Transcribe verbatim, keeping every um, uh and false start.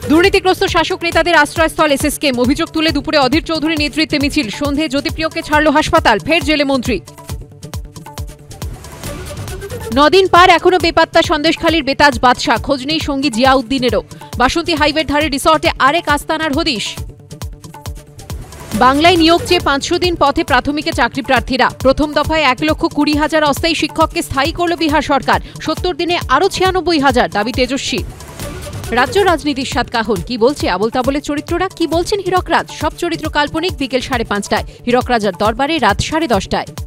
দুর্নীতিগ্রস্ত শাসক নেতাদের আশ্রয়স্থল এসএসকেএম। অভিযোগ তুলে দুপুরে অধীর চৌধুরীর নেতৃত্বে মিছিল। সন্ধে জ্যোতিপ্রিয়কে ছাড়ল হাসপাতাল, ফের জেলে মন্ত্রী। নদিন পার এখনো বেপাত্তা সন্দেশখালীর বেতাজ বাদশা, খোঁজ নেই সঙ্গী জিয়াউদ্দিনেরও। বাসন্তী হাইওয়ের ধারে রিসর্টে আরেক আস্তানার হদিশ। বাংলায় নিয়োগ চেয়ে পাঁচশো দিন পথে প্রাথমিকে চাকরি প্রার্থীরা। প্রথম দফায় এক লক্ষ কুড়ি হাজার অস্থায়ী শিক্ষককে স্থায়ী করল বিহার সরকার। সত্তর দিনে আরও ছিয়ানব্বই হাজার, দাবি তেজস্বী। রাজ্য রাজনীতির সাত কাহন, কি বলছে আবল তাবলের চরিত্ররা, কি বলছেন হীরক রাজ। সব চরিত্র কাল্পনিক। বিকেল সাড়ে পাঁচটায় হীরক রাজার দরবারে, রাত সাড়ে দশটায়।